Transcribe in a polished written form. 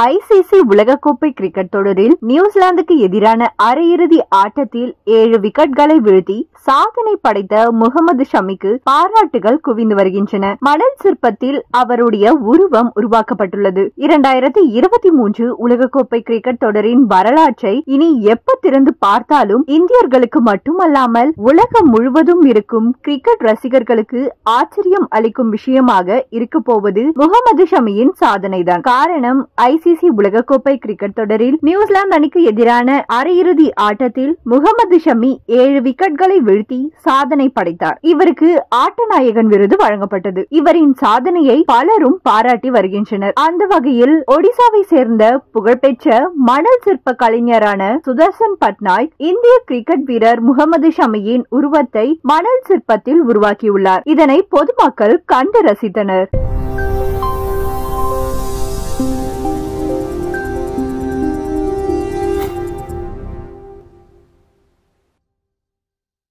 ICC உலகக்கோப்பை cricket தொடரில் நியூசிலாந்துக்கு எதிரான அரையிறுதி ஆட்டத்தில் 7 விக்கெட்களை வீழ்த்தி சாதனை படைத்த முகமது ஷமிக்கு பாராட்டுகள் குவிந்து வருகின்றன. மணல் சிற்பத்தில் அவருடைய உருவம் உருவாக்கப்பட்டுள்ளது. 2023 உலகக்கோப்பை கிரிக்கெட் தொடரின் வரலாற்றை இனி எப்ப திறந்து பார்த்தாலும் இந்தியர்களுக்கு மட்டுமல்லாமல் உலகம் முழுவதும் இருக்கும் கிரிக்கெட் ரசிகர்களுக்கு ஆச்சரியம் அளிக்கும் விஷயமாக இருக்க போவது முகமது ஷமியின் சாதனைதான். காரணம், ஐசிசி உலகக்கோப்பை கிரிக்கெட் தொடரில் நியூசிலாந்து அணிக்கு எதிரான அரையிறுதி ஆட்டத்தில் முகமது ஷமி 7 விக்கெட்களை வீழ்த்தி சாதனை படைத்தார். இவருக்கு ஆட்ட நாயகன் விருது வழங்கப்பட்டது. இவரின் சாதனையை பலரும் பாராட்டி வருகின்றனர். அந்த வகையில் ஒடிசாவை சேர்ந்த புகழ்பெற்ற மணல் சிற்ப கலைஞரான சுதர்சன் பட்நாயக் இந்திய கிரிக்கெட் வீரர் முகமது ஷமியின் உருவத்தை மணல் சிற்பத்தில் உருவாக்கியுள்ளார். இதனை பொதுமக்கள் கண்டு ரசித்தனர்.